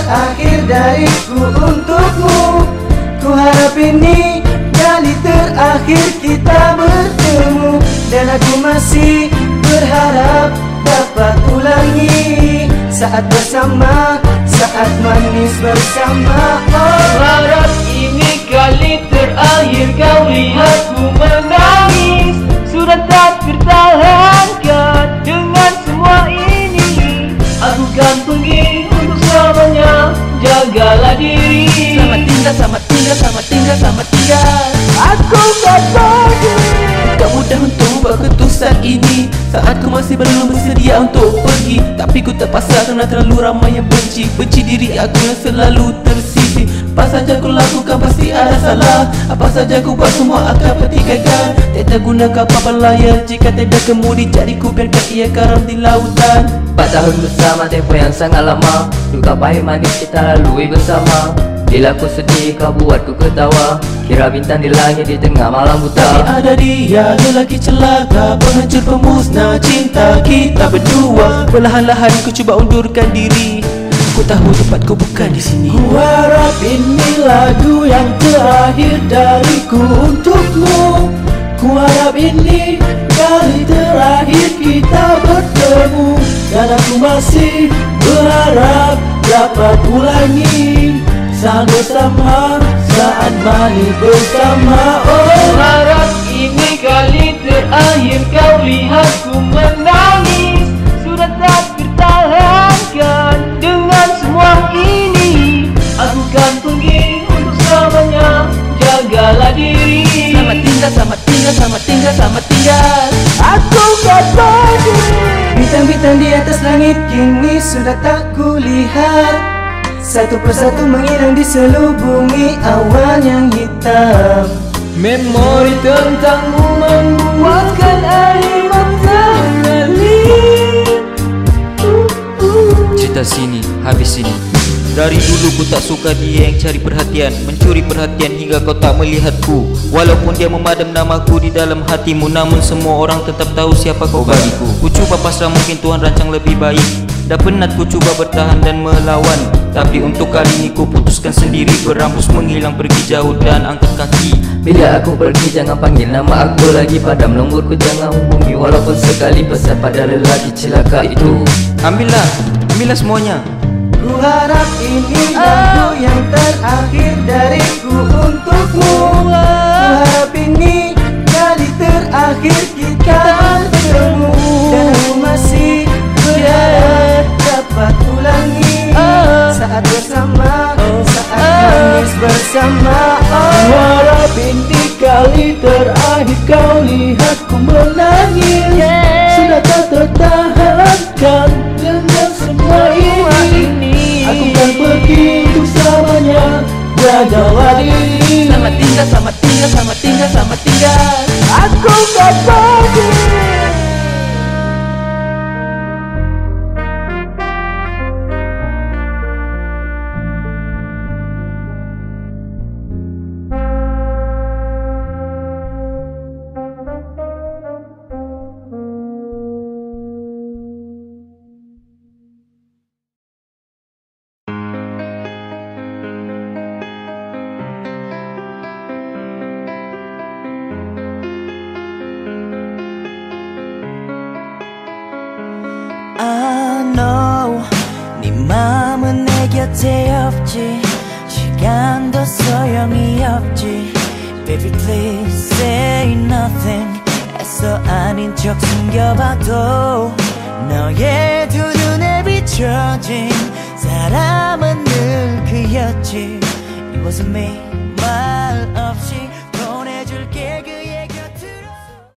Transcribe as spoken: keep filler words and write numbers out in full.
terakhir dariku untukmu. Ku harap ini kali terakhir kita bertemu, dan aku masih berharap dapat ulangi saat bersama, saat manis bersama. Oh, harap ini kali terakhir kau lihatku menangis. Sudah tak tertahankan dengan semua ini. Aku kan pergi untuk selamanya, jagalah diri. Selamat tinggal, selamat tinggal, selamat tinggal, selamat tinggal. Aku kan pergi. Tak mudah untuk ubah keputusan ini saat ku masih belum bersedia untuk pergi. Tapi ku terpaksa kerana terlalu ramai yang benci. Benci diri aku yang selalu tersisih. Apa saja ku lakukan pasti ada salah. Apa saja ku buat semua akan pertikaikan. Tiada guna kapal berlayar jika tiada kemudi. Jadi ku biarkan ia karam di lautan. Empat tahun bersama, tempoh yang sangat lama. Duka pahit manis kita lalui bersama. Bila ku sedih kau buatku ketawa. Kira bintang di langit di tengah malam buta. Tapi ada dia, lelaki celaka, penghancur pemusnah cinta kita berdua. Perlahan-lahan ku cuba undurkan diri. Ku tahu tempatku bukan di sini. Ku harap ini lagu yang terakhir dariku untukmu. Ku harap ini kali terakhir kita bertemu, dan aku masih berharap dapat ulangi saat bersama, saat manis bersama. Oh, harap ini kali terakhir kau lihatku menangis. Sudah tak tertahankan dengan semua ini. Aku kan pergi untuk selamanya, jagalah diri. Selamat tinggal, selamat tinggal, selamat tinggal, selamat tinggal. Aku kan pergi. Bintang-bintang di atas langit kini sudah tak kulihat. Satu persatu menghilang di selubungi awan yang hitam. Memori tentangmu membuatkan air mata mengalir. Cerita sini, habis sini. Dari dulu ku tak suka dia yang cari perhatian, mencuri perhatian hingga kau tak melihatku. Walaupun dia memadam namaku di dalam hatimu, namun semua orang tetap tahu siapa kau bagiku. Ku cuba pasrah, mungkin Tuhan rancang lebih baik. Dah penat ku cuba bertahan dan melawan, tapi untuk kali ini ku putuskan sendiri. Berambus menghilang, pergi jauh dan angkat kaki. Bila aku pergi jangan panggil nama aku lagi. Padam nomborku jangan hubungi, walaupun sekali pesan pada lelaki celaka itu. Ambillah, ambillah semuanya. Ku harap ini lagu yang terakhir dariku untukmu. Ku harap ini kali terakhir kita bertemu, dan aku masih berharap dapat ulangi saat bersama, saat manis bersama. Ku harap ini kali terakhir kau lihatku menangis. Sudah tak tertahankan dengan semua ini. Aku kan pergi untuk selamanya, jagalah diri. Selamat tinggal, selamat tinggal, selamat tinggal, selamat tinggal. Aku kan pergi. I know 네 맘은 내 곁에 없지. 시간도 소용이 없지. Baby please say nothing. 애써 아닌 척 숨겨봐도 너의 두 눈에 비춰진 사람은 늘 그였지. It wasn't me 말 없이